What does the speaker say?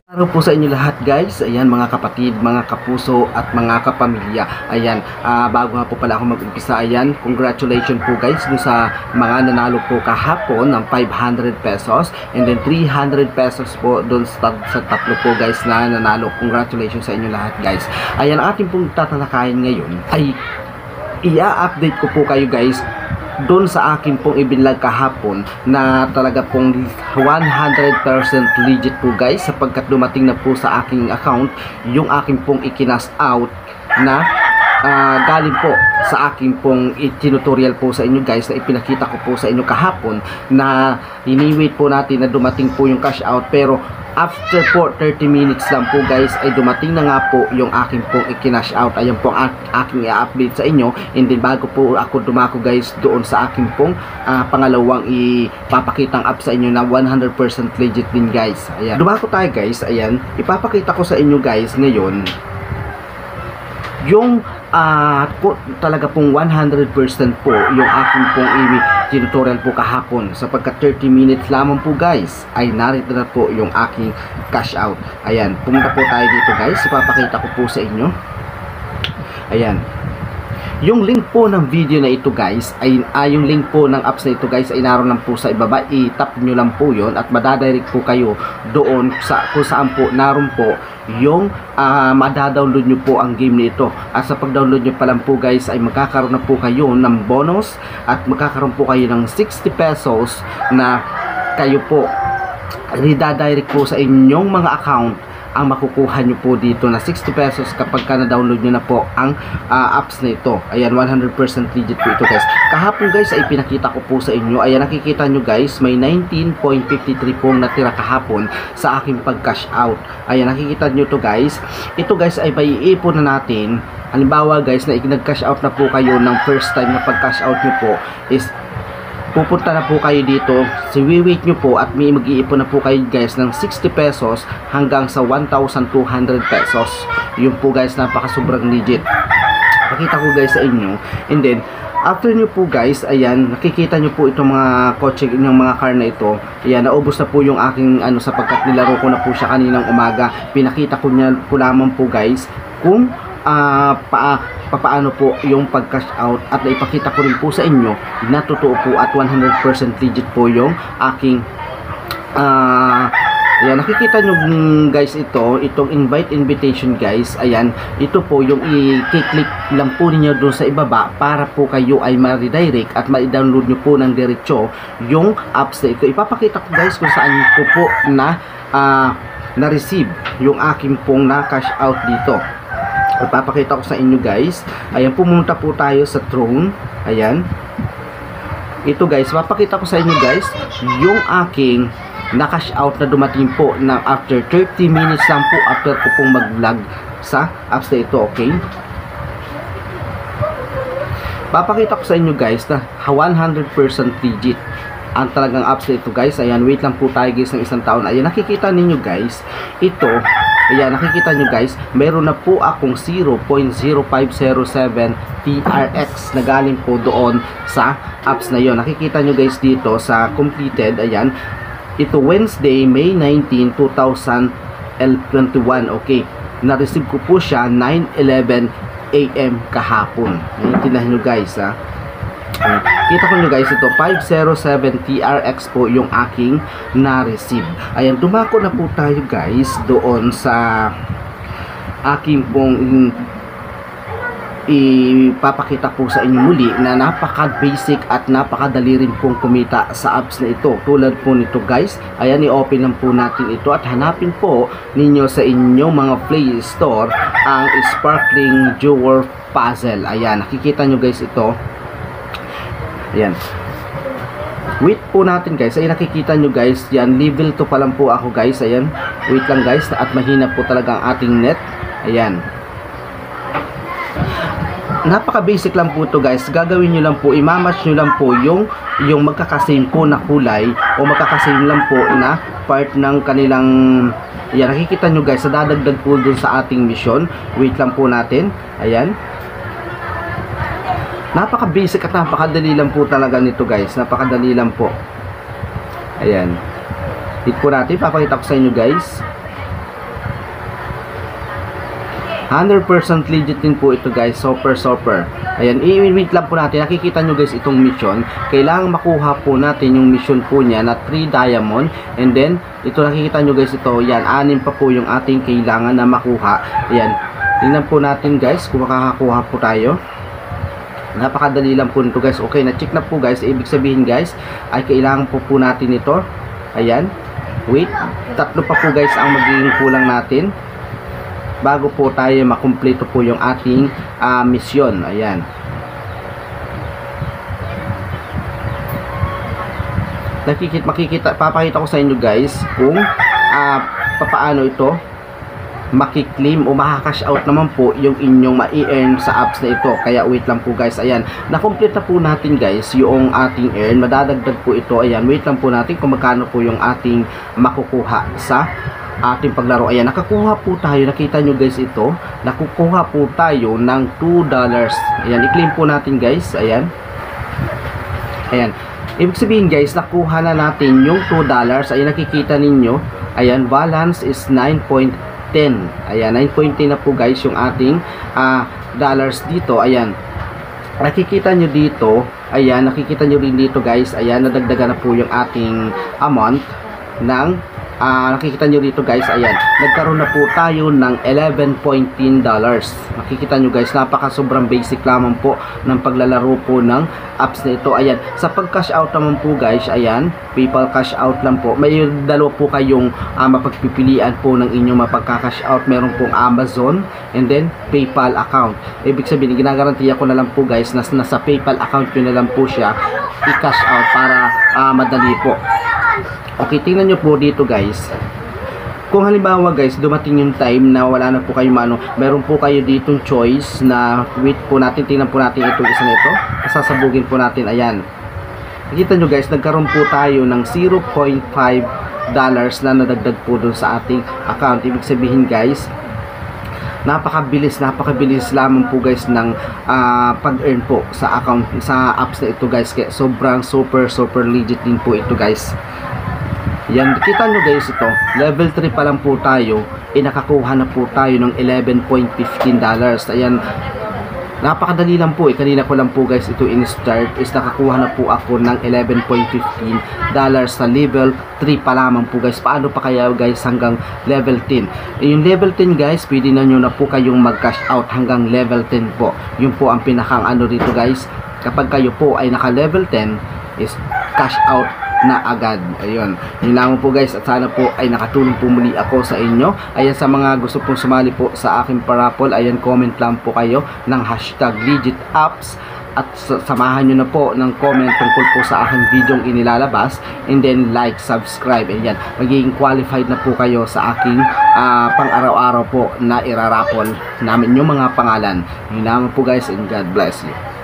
Araw po sa inyo lahat guys, ayan mga kapatid, mga kapuso at mga kapamilya. Ayan, bago nga po pala ako mag-umpisa, ayan, congratulations po guys dun sa mga nanalo po kahapon ng 500 pesos and then 300 pesos po dun sa tatlo po guys na nanalo. Congratulations sa inyo lahat guys. Ayan, ating pong tatalakayin ngayon ay i-update ko po kayo guys doon sa akin pong ibinlag kahapon na talaga pong 100% legit po guys, sapagkat dumating na po sa aking account yung akin pong ikinas out na galing po sa akin pong tutorial po sa inyo guys, na ipinakita ko po sa inyo kahapon na ini-wait po natin na dumating po yung cash out, pero after po 30 minutes lang po guys ay dumating na nga po yung aking pong i-cash out. Ayan po ang aking i-update sa inyo, and then bago po ako dumako guys doon sa aking pong pangalawang ipapakitang app sa inyo na 100% legit din guys. Ayan, dumako tayo guys. Ayan, ipapakita ko sa inyo guys ngayon yung talaga pong 100% po yung aking pong tutorial po kahapon, sapagkat 30 minutes lamang po guys ay narito na po yung aking cash out. Ayan, pumunta po tayo dito guys, ipapakita ko po sa inyo. Ayan, yung link po ng video na ito guys ay yung link po ng apps na ito guys ay naroon lang po sa ibaba. I-tap nyo lang po yon at madadirect po kayo doon sa kung saan po naroon po yung madadownload nyo po ang game nito. At sa pag-download nyo pa lang po guys ay magkakaroon na po kayo ng bonus at magkakaroon po kayo ng 60 pesos na kayo po redirect po sa inyong mga account. Ang makukuha nyo po dito na 60 pesos kapag ka na-download nyo na po ang apps na ito. Ayan, 100% legit po ito guys. Kahapon guys ay pinakita ko po sa inyo. Ayan, nakikita nyo guys, may 19.53 pong natira kahapon sa aking pag-cash out. Ayan, nakikita nyo to guys. Ito guys ay maiipon na natin. Halimbawa guys na nag-cash out na po kayo ng first time na pag-cash out nyo po is pupunta na po kayo dito, siwiwait nyo po at may mag-iipon na po kayo guys ng 60 pesos hanggang sa 1,200 pesos. Yun po guys, napaka sobrang legit. Pakita ko guys sa inyo. And then after nyo po guys, ayan, nakikita nyo po itong mga kotse, yung mga car na ito. Ayan, naubos na po yung aking sapagkat nilaro ko na po siya kaninang umaga. Pinakita ko niya po lamang po guys kung paano po yung pag-cash out, at naipakita ko rin po sa inyo na totoo po at 100% legit po yung aking ayan, nakikita nyo guys itong invite invitation guys. Ayan, ito po yung i-click lang po ninyo doon sa ibaba para po kayo ay ma-redirect at ma-download nyo po ng diretso yung apps na ito. Ipapakita ko guys kung saan ko po na-receive yung aking pong na-cash out dito. Ipapakita ko sa inyo guys. Ayan, pumunta po tayo sa Throne. Ayan, ito guys, papakita ko sa inyo guys yung aking na cash out na dumating po na after 30 minutes lang po after ko pong mag vlog sa apps na ito. Okay, papakita ko sa inyo guys na 100% legit ang talagang apps na ito guys. Ayan, wait lang po tayo guys ng isang taon. Ayan, nakikita ninyo guys ito. Ayan, nakikita nyo guys, meron na po akong 0.0507 TRX na galing po doon sa apps na yon. Nakikita nyo guys dito sa completed. Ayan, ito Wednesday, May 19, 2021. Okay, na-receive ko po siya 9:11 AM kahapon. Naiintindihan nyo guys ha. Kita ko nyo guys, ito 507 TRX po yung aking na-receive. Ayan, dumako na po tayo guys doon sa aking pong ipapakita po sa inyo muli na napaka-basic at napakadali rin pong kumita sa apps na ito. Tulad po nito guys, ayan, i-open lang po natin ito at hanapin po ninyo sa inyong mga Play Store ang Sparkling Jewel Puzzle. Ayan, nakikita nyo guys ito. Ayan, wait po natin guys. Ay, nakikita nyo guys, yan, level 2 pa lang po ako guys. Ayan, wait lang guys, at mahina po talaga ang ating net. Ayan, napaka basic lang po to guys. Gagawin nyo lang po, imamatch nyo lang po yung magkakasame po na kulay o magkakasame lang po na part ng kanilang. Ayan, nakikita nyo guys, sa dadagdag po dun sa ating mission. Wait lang po natin. Ayan, napaka-basic at napakadali lang po talaga nito guys. Napakadali lang po. Ayan, hit po natin. Papakita ko sa inyo guys. 100% legit din po ito guys, super. Ayan, i-wait lang po natin. Nakikita nyo guys itong mission. Kailangan makuha po natin yung mission po niya na 3 diamond. And then, ito nakikita nyo guys ito. Yan, 6 pa po yung ating kailangan na makuha. Ayan, tingnan po natin guys kung makakakuha po tayo. Napakadali lang po nito guys. Okay, na-check na po guys. Ibig sabihin guys, ay kailangan po natin ito. Ayan, wait. 3 pa po guys ang magiging kulang natin bago po tayo makumpleto po yung ating misyon. Ayan. Papakita ko sa inyo guys kung papaano ito makiklaim o makakash out naman po yung inyong ma-earn sa apps na ito. Kaya wait lang po guys. Ayan, na-complete na po natin guys yung ating earn. Madadagdag po ito. Ayan, wait lang po natin kung magkano po yung ating makukuha sa ating paglaro. Ayan, nakakuha po tayo. Nakita nyo guys ito. Nakukuha po tayo ng $2. Ayan, i-claim po natin guys. Ayan. Ayan. Ibig sabihin guys, nakuha na natin yung $2. Ayan, nakikita ninyo. Ayan, balance is 9.10. Ayan, 9.10 na po guys yung ating dollars dito. Ayan. Nakikita nyo dito. Ayan, nakikita nyo rin dito guys. Ayan, nadagdagan na po yung ating amount ng nakikita nyo dito guys. Ayan, nagkaroon na po tayo ng $11.10. Nakikita nyo guys, napaka sobrang basic lamang po ng paglalaro po ng apps na ito. Ayan, sa pag cash out naman po guys, ayan, PayPal cash out lang po. May dalawa po kayong mapagpipilian po ng inyong mapagka-cash out. Meron pong Amazon and then PayPal account. Ibig sabihin, ginagarantiya ko na lang po guys na nasa PayPal account nyo na lang po siya i-cash out para madali po. Okay, tingnan nyo po dito guys. Kung halimbawa guys, dumating yung time na wala na po kayo meron po kayo ditong choice na wait po natin, tingnan po natin itong isa na ito. Sasabugin po natin, ayan. Nakita nyo guys, nagkaroon po tayo ng $0.5 na nadagdag po dun sa ating account. Ibig sabihin guys, napakabilis lamang po guys ng pag-earn po sa account, sa apps na ito guys. Kaya sobrang super legit din po ito guys. Yan, kita nyo guys ito, level 3 pa lang po tayo, nakakuha na po tayo ng $11.15. Ayan, napakadali lang po kanina ko lang po guys ito in-start, is nakakuha na po ako ng $11.15 sa level 3 pa lamang po guys. Paano pa kaya guys hanggang level 10? Yung level 10 guys, pwede na nyo na po kayong mag-cash out hanggang level 10 po. Yun po ang pinakang dito guys, kapag kayo po ay naka level 10 is cash out na agad. Ayun, yun lang po guys, at sana po ay nakatulong po muli ako sa inyo. Ayan, sa mga gusto pong sumali po sa aking parapol, ayan, comment lang po kayo ng #legitapps at samahan nyo na po ng comment tungkol po sa aking videong inilalabas, and then like, subscribe. Ayan, magiging qualified na po kayo sa aking pang araw-araw po na irarapol namin yung mga pangalan. Yun lang po guys, and God bless you.